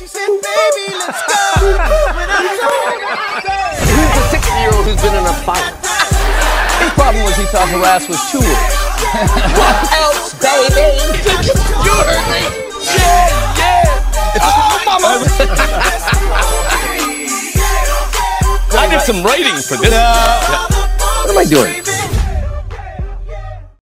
She said, baby, let's go. He's a 60-year-old who's been in a fight. His problem was he thought harass was 2 words. What else, baby? You heard me. Yeah. Oh, mama. I did some writing for this. What am I doing?